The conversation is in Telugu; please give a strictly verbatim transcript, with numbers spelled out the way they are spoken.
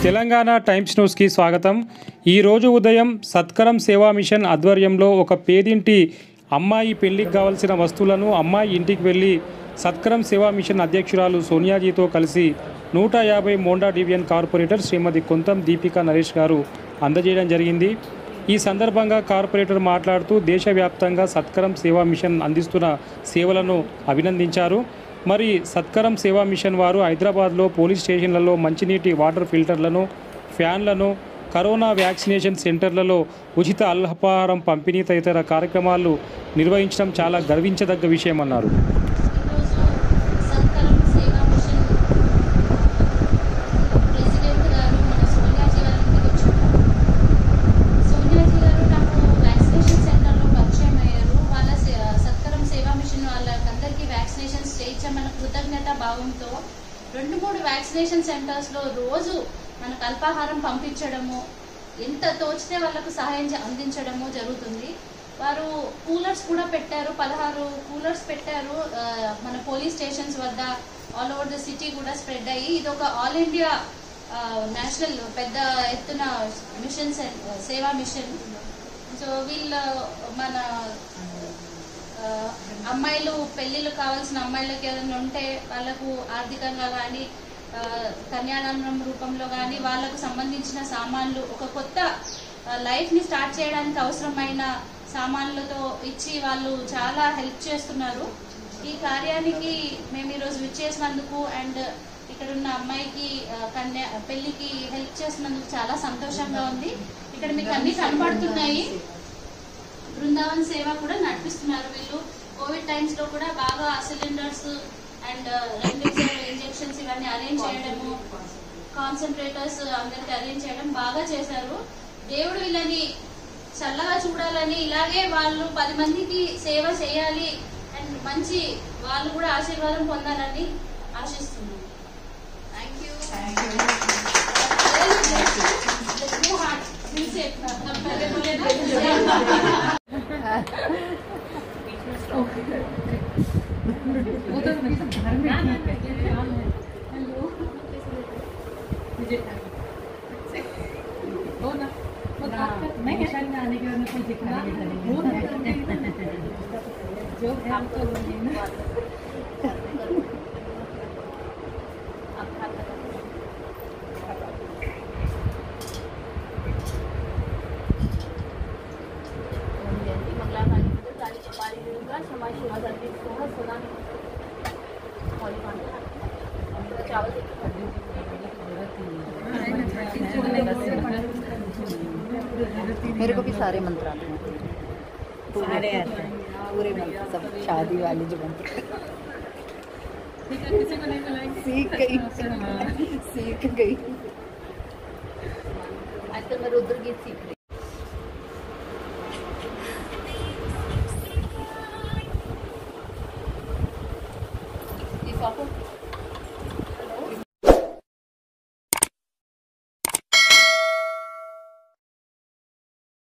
తెలంగాణ టైమ్స్ న్యూస్కి స్వాగతం. ఈరోజు ఉదయం సత్కరం సేవా మిషన్ ఆధ్వర్యంలో ఒక పేదింటి అమ్మాయి పెళ్లికి కావాల్సిన వస్తువులను అమ్మాయి ఇంటికి వెళ్ళి సత్కరం సేవా మిషన్ అధ్యక్షురాలు సోనియాజీతో కలిసి నూట యాభై మోండా డివిజన్ కార్పొరేటర్ శ్రీమతి కొంతం దీపికా నరేష్ గారు అందజేయడం జరిగింది. ఈ సందర్భంగా కార్పొరేటర్ మాట్లాడుతూ దేశవ్యాప్తంగా సత్కరం సేవా మిషన్ అందిస్తున్న సేవలను అభినందించారు. మరి సత్కరం సేవా మిషన్ వారు హైదరాబాద్లో పోలీస్ స్టేషన్లలో మంచినీటి వాటర్ ఫిల్టర్లను, ఫ్యాన్లను, కరోనా వ్యాక్సినేషన్ సెంటర్లలో ఉచిత అల్పాహారం పంపిణీ తదితర కార్యక్రమాలు నిర్వహించడం చాలా గర్వించదగ్గ విషయం అన్నారు. కృతజ్ఞత భావంతో రెండు మూడు వ్యాక్సినేషన్ సెంటర్స్లో రోజు మనకు అల్పాహారం పంపించడము, ఎంత తోచితే వాళ్ళకు సహాయం అందించడము జరుగుతుంది. వారు కూలర్స్ కూడా పెట్టారు, పదహారు కూలర్స్ పెట్టారు మన పోలీస్ స్టేషన్స్ వద్ద, ఆల్ ఓవర్ ద సిటీ కూడా స్ప్రెడ్ అయ్యి ఇది ఒక ఆల్ ఇండియా నేషనల్ పెద్ద ఎత్తున మిషన్ సేవా మిషన్. సో వీళ్ళు మన అమ్మాయిలు పెళ్ళిళ్ళు కావాల్సిన అమ్మాయిలకి ఏదైనా ఉంటే వాళ్ళకు ఆర్థికంగా కానీ కన్యాదానం రూపంలో కానీ వాళ్ళకు సంబంధించిన సామాన్లు, ఒక కొత్త లైఫ్ని స్టార్ట్ చేయడానికి అవసరమైన సామాన్లతో ఇచ్చి వాళ్ళు చాలా హెల్ప్ చేస్తున్నారు. ఈ కార్యానికి మేము ఈరోజు విచ్చేసినందుకు అండ్ ఇక్కడ ఉన్న అమ్మాయికి కన్యా పెళ్లికి హెల్ప్ చేసినందుకు చాలా సంతోషంగా ఉంది. ఇక్కడ మీకు అన్ని కనపడుతున్నాయి. బృందావన్ సేవ కూడా నడిపిస్తున్నారు వీళ్ళు. కోవిడ్ టైమ్స్ లో కూడా బాగా సిలిండర్స్ అండ్ రెమ్డెసివిర్ ఇంజెక్షన్స్ ఇవన్నీ అరేంజ్ చేయడము, కాన్సన్ట్రేటర్స్ అందరికి అరేంజ్ చేయడం బాగా చేశారు. దేవుడు వీళ్ళని చల్లగా చూడాలని, ఇలాగే వాళ్ళు పది మందికి సేవ చేయాలి అండ్ మంచి వాళ్ళు కూడా ఆశీర్వాదం పొందాలని ఆశిస్తున్నాను. Thank you. मेरे को भी सारे मंत्र आते हैं, सारे आते हैं, पूरे मंत्र सब शादी वाले जो मंत्र सीख गई सीख गई आजकल मैं रुद्र गीत सीख रही। पापा